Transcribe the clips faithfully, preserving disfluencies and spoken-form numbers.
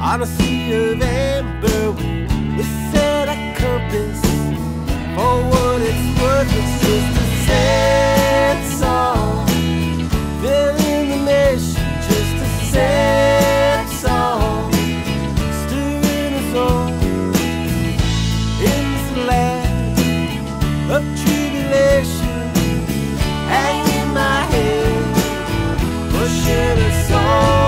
on a sea of amber. We set a compass. For what it's worth, it's just a sad song. Filling the nation, just a sad song. Stirring us all in this land of tribulation. Hanging my head, pushing us all.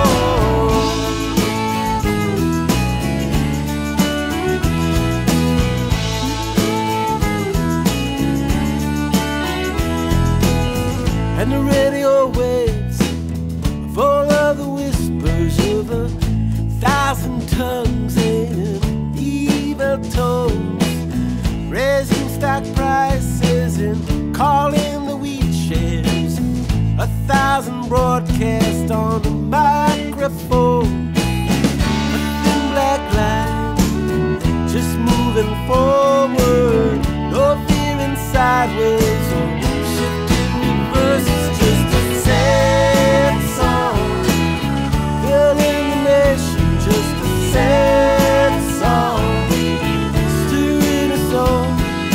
And the radio waves full of the whispers of a thousand tongues and evil tones, raising stock prices and calling the wheat shares. A thousand broadcasts on the microphone, a thin black line just moving forward, no feeling sideways or shifting reverse. It's just a sad song, filling the nation, just a sad song, stirring us all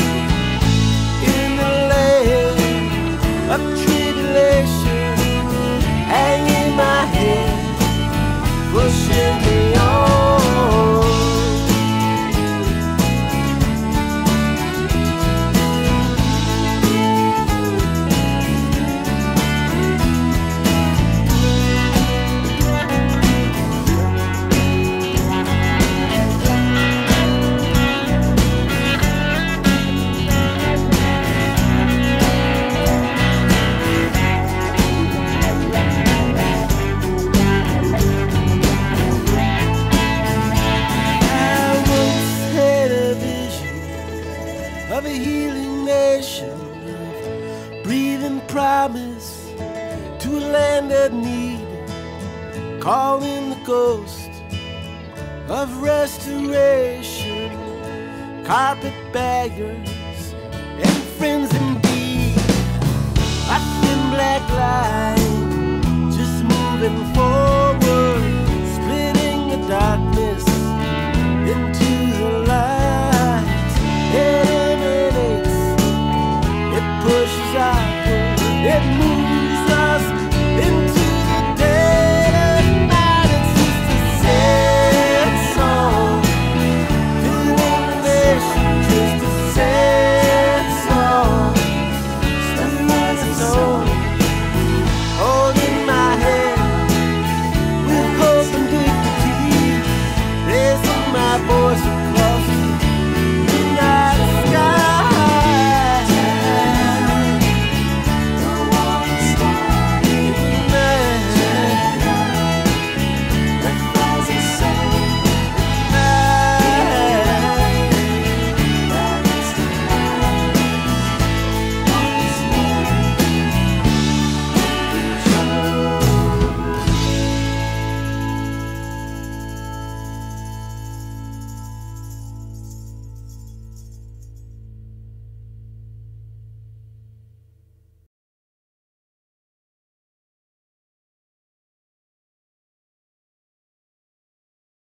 in the land of tribulation. Hanging my head, pushing me on. Of a healing nation, of breathing promise to a land that needed, calling the ghost of restoration, carpetbaggers and friends indeed. A thin black line just moving forward.